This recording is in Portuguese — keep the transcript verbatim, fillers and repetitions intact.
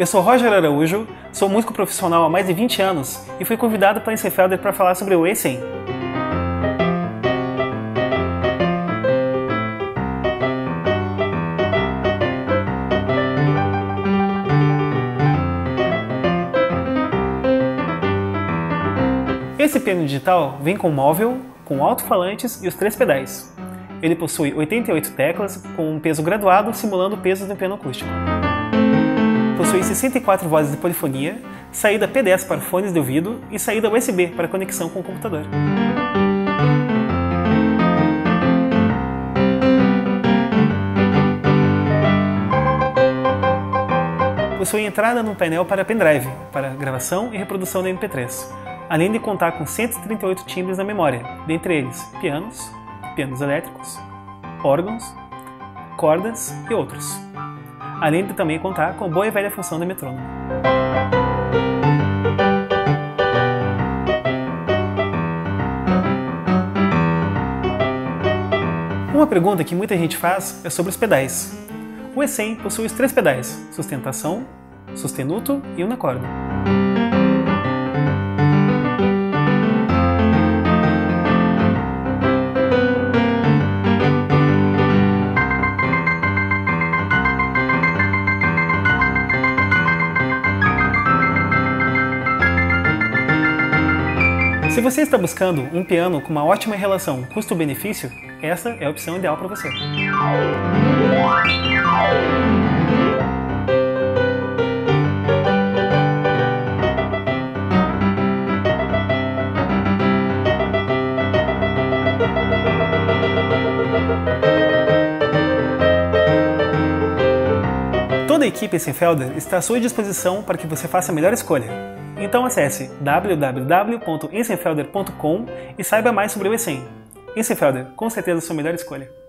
Eu sou Roger Araújo, sou músico profissional há mais de vinte anos e fui convidado pela Ensenfelder para falar sobre o E cem. Esse piano digital vem com móvel, com alto-falantes e os três pedais. Ele possui oitenta e oito teclas com um peso graduado simulando o peso de um piano acústico. Possui sessenta e quatro vozes de polifonia, saída P dez para fones de ouvido e saída U S B para conexão com o computador. Possui entrada no painel para pendrive, para gravação e reprodução de M P três, além de contar com cento e trinta e oito timbres na memória, dentre eles pianos, pianos elétricos, órgãos, cordas e outros, além de também contar com a boa e velha função de metrônomo. Uma pergunta que muita gente faz é sobre os pedais. O E cem possui os três pedais, sustentação, sostenuto e una corda. Se você está buscando um piano com uma ótima relação custo-benefício, essa é a opção ideal para você. Toda a equipe Ensenfelder está à sua disposição para que você faça a melhor escolha. Então acesse w w w ponto ensenfelder ponto com e saiba mais sobre o E cem. Ensenfelder, com certeza a sua melhor escolha.